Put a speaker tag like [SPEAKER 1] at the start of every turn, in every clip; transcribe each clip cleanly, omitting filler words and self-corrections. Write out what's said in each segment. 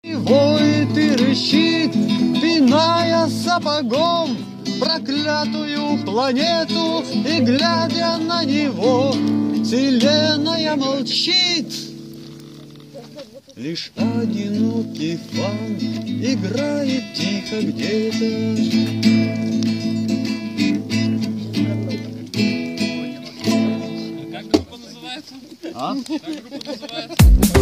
[SPEAKER 1] Воет и рычит, пиная сапогом проклятую планету, и, глядя на него, вселенная молчит. Лишь одинокий фан играет тихо где-то.
[SPEAKER 2] Как группа называется?
[SPEAKER 1] А?
[SPEAKER 2] Как группа называется?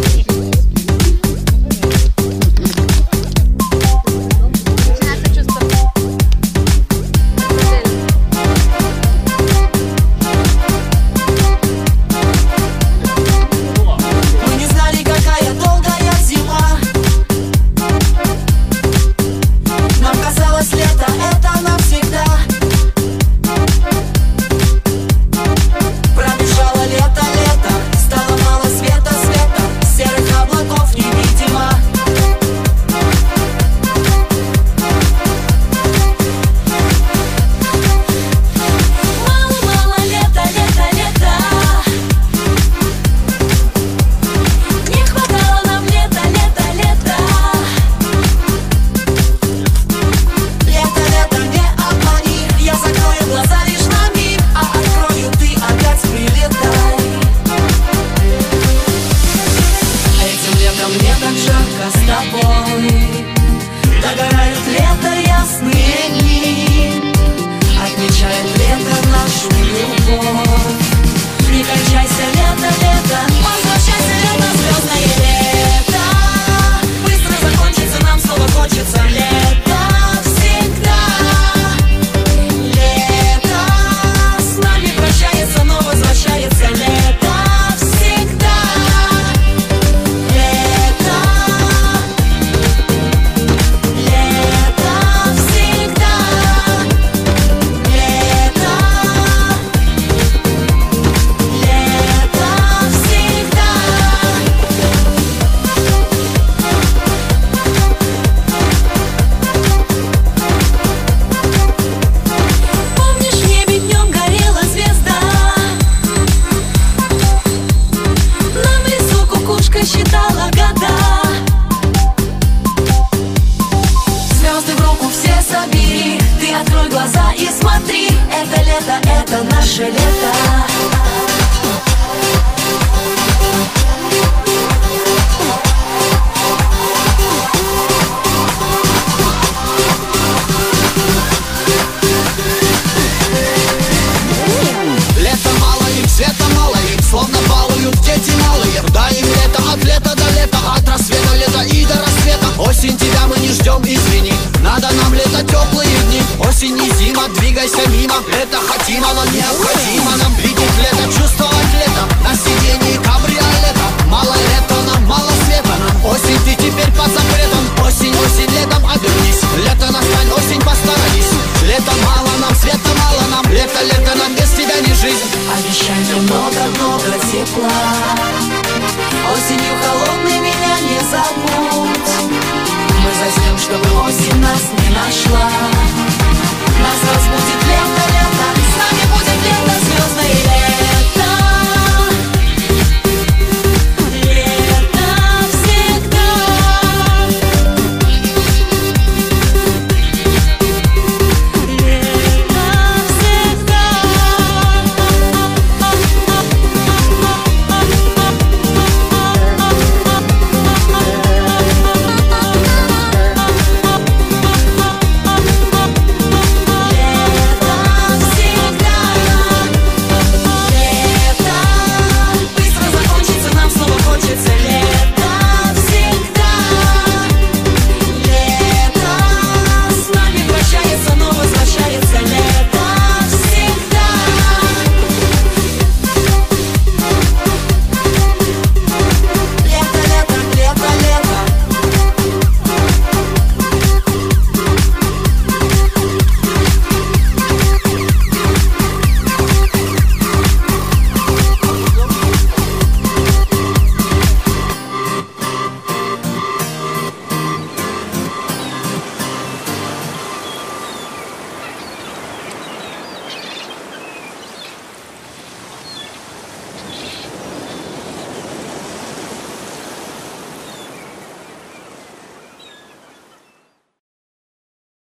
[SPEAKER 3] Догорают лето ясные дни, отмечает лето нашу любовь. Не кончайся, лето, лето, возвращайся, лето, звездное лето. Быстро закончится, нам снова хочется лето всегда. Лето с нами прощается, но возвращается лето всегда. Лето. Считала года. Звезды в руку все собери, ты открой глаза и смотри. Это лето, это наше лето.
[SPEAKER 4] Лето мало им, света мало им, словно балуют дети малые. Дай им лето, от лета до лета, от рассвета лета и до рассвета. Осень, тебя мы не ждем, извини, надо нам лето, теплые дни. Осень и зима, двигайся мимо. Лето хотимо, но необходимо нам видеть лето, чувствовать лето. На сиденье кабриолета. Мало лета нам, мало света нам. Осень, ты теперь под запретом. Осень, осень, летом обернись. Лето настань, осень, постарались. Лето мало нам, света мало нам. Лето, лето нам, без тебя не жизнь.
[SPEAKER 3] Обещай мне много-много тепла. Осенью холодной меня не забудь. Мы заснем, чтобы осень нас не нашла.